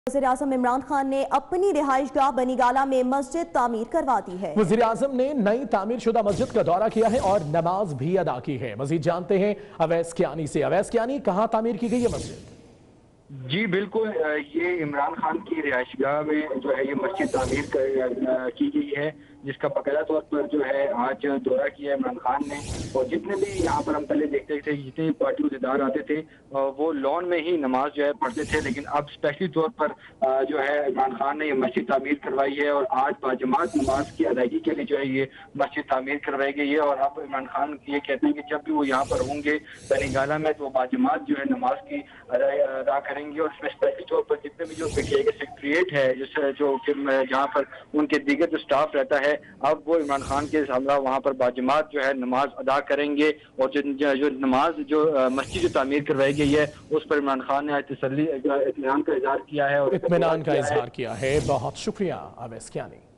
वज़ीर-ए-आज़म इमरान खान ने अपनी रिहाइशगाह बनी गाला में मस्जिद तामीर करवा दी है। वज़ीर-ए-आज़म ने नई तामीर शुदा मस्जिद का दौरा किया है और नमाज भी अदा की है। मजीद जानते हैं अवैस कियानी से। अवैस कियानी, कहाँ तामीर की गई है मस्जिद? जी बिल्कुल, ये इमरान खान की रिहाइशगाह में जो है ये मस्जिद तामीर की गई है, जिसका बाकायदा तौर पर जो है आज दौरा किया इमरान खान ने। और जितने भी यहाँ पर हम पहले देखते थे, जितने भी पार्टी उहदेदार आते थे वो लॉन में ही नमाज जो है पढ़ते थे, लेकिन अब स्पेशली तौर पर जो है इमरान खान ने ये मस्जिद तामीर करवाई है और आज बाजमात नमाज की अदायगी के लिए जो है ये मस्जिद तामीर करवाई गई है। और अब इमरान खान ये कहते हैं कि जब भी वो यहाँ पर होंगे बनी गाला में, तो बाजमात जो है नमाज की अदा करेंगे। और स्पेशली तौर पर जितने भी जो पीटीआई के सेक्रेटरीट है, जिससे जो जहाँ पर उनके दीगर जो स्टाफ रहता है, अब वो इमरान खान के सामने वहाँ पर बाजमात जो है नमाज अदा करेंगे। और जो नमाज जो मस्जिद जो तामीर करवाई गई है उस पर इमरान खान ने आज तसल्ली इत्मीनान का इजहार किया है। इत्मीनान का इजहार किया है। बहुत शुक्रिया अवैस कियानी।